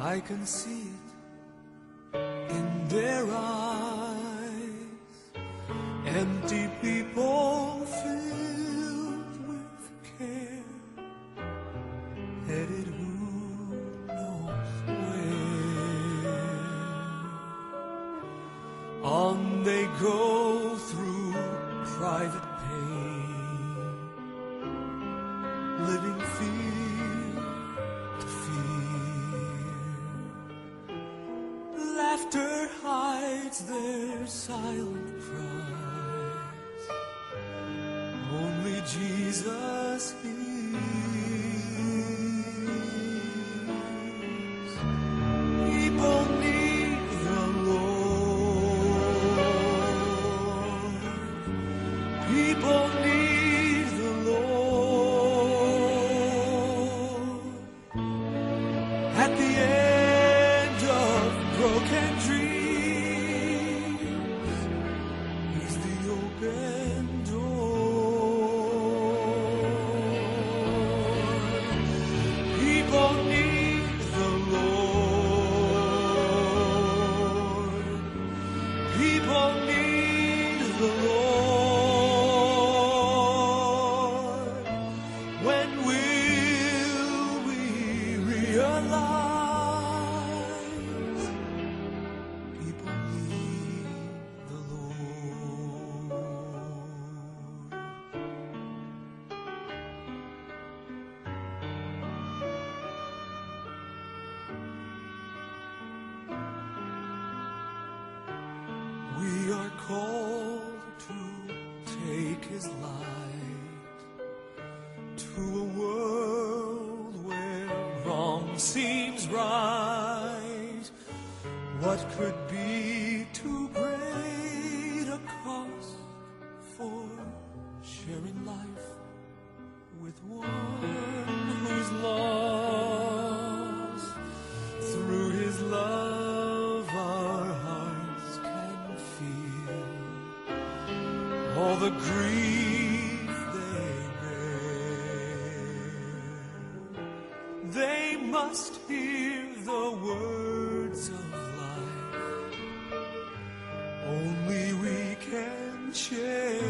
I can see it in their eyes. Empty people filled with care, headed who knows where. On they go through private pain, living fear to fear. Laughter hides their silent cries. Only Jesus hears. People need the Lord. People need the Lord. At the end of broken dreams, He's the open door. People need the Lord. People need the Lord. When will we realize people need the Lord? We are called to take His light to a world where wrong seems right. What could be too great a cost for sharing life with one who's lost? Through His love our hearts can feel all the grief they bear. They must hear the words of life. Only we can share.